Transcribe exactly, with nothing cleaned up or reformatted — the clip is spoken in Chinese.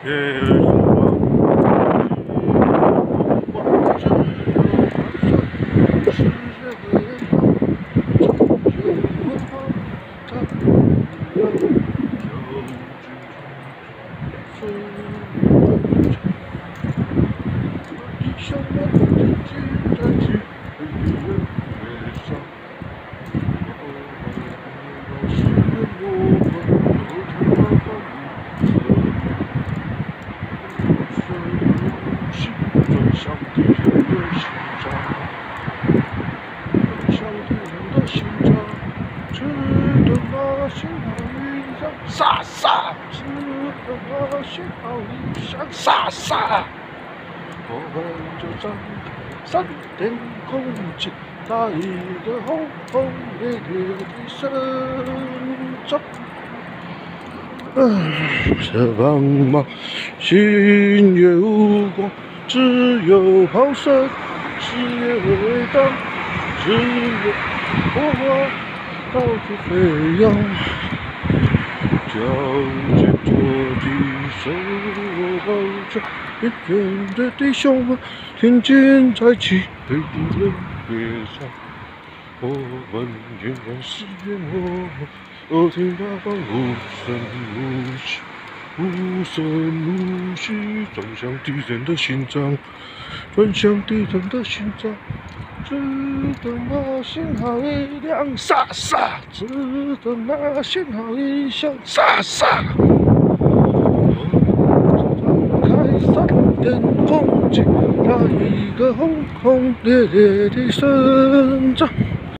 傻傻，值得我幸好理想，傻傻。我们就站在闪电空气，在一个轰轰烈烈的生长。这茫茫星月无光，只有炮声，事业伟大，只有火花到处飞扬。将剑着地，手握宝剑，远远的弟兄们，天津在起，被敌人别上。我们永远誓言我们，耳听八方无声无息，无声无息，转向敌人的心脏，转向敌人的心脏。只等那信号一亮，傻傻；只等那信号一响，傻傻。我张开闪电攻击，那一个轰轰烈烈的生长。